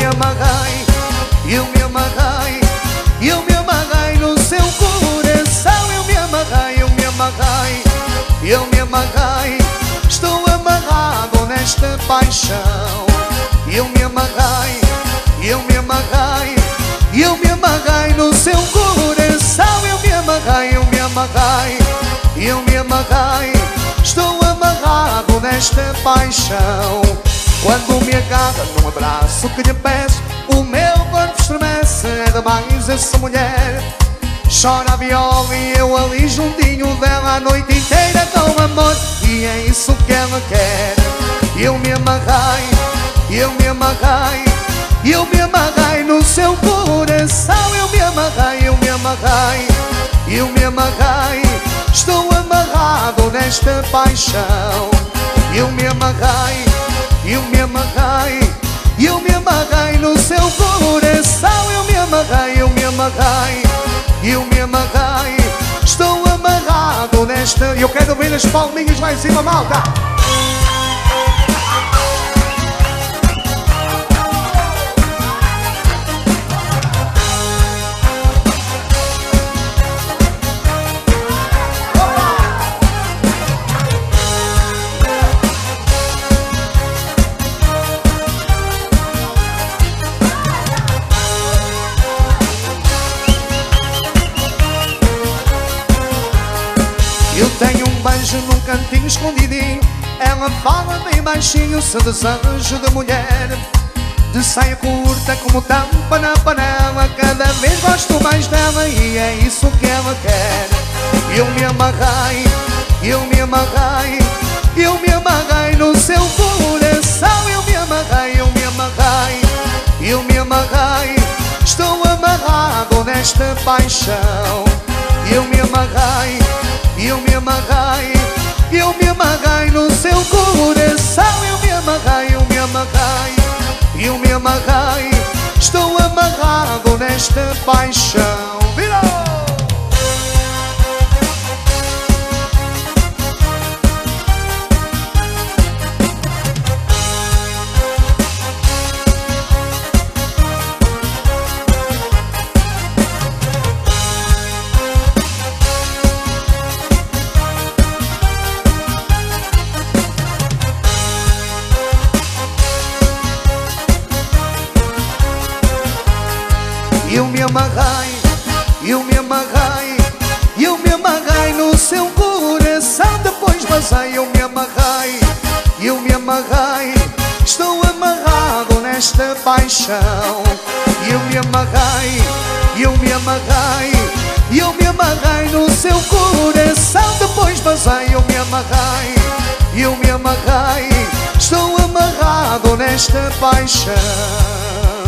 amarrei, eu me amarrei, eu me amarrei no seu coração. Eu me amarrei, eu me amarrei, eu me amarrei, estou amarrado nesta paixão. Eu me amarrei, eu me amarrei, eu me amarrei no seu coração. Eu me amarrei, eu me amarrei, eu me amarrei, estou amarrado nesta paixão. Quando me agarra num abraço que lhe peço, o meu corpo estremece, é demais essa mulher. Chora a viola e eu ali juntinho dela a noite inteira com amor, e é isso que ela quer. Eu me amarrei, eu me amarrei, eu me amarrei no seu coração. Eu me amarrei, eu me amarrei, eu me amarrei, estou amarrado nesta paixão. Eu me amarrei, eu me amarrei, eu me amarrei no seu coração. Eu me amarrei, eu me amarrei, eu me amarrei, estou amarrado nesta... Eu quero ver as palminhas lá em cima, malta! Eu tenho um beijo num cantinho escondidinho, ela fala bem baixinho, se desejo de mulher, de saia curta como tampa na panela. Cada vez gosto mais dela e é isso que ela quer. Eu me amarrei, eu me amarrei, eu me amarrei no seu coração. Eu me amarrei, eu me amarrei, eu me amarrei, estou amarrado nesta paixão. Eu me amarrei, eu me amarrei, eu me amarrei no seu coração. Eu me amarrei, eu me amarrei, eu me amarrei, estou amarrado nesta paixão. Virou! Eu me amarrei, eu me amarrei, eu me amarrei no seu coração. Depois vazei, eu me amarrei, eu me amarrei, estou amarrado nesta paixão. Eu me amarrei, eu me amarrei, eu me amarrei no seu coração. Depois vazei, eu me amarrei, eu me amarrei, estou amarrado nesta paixão.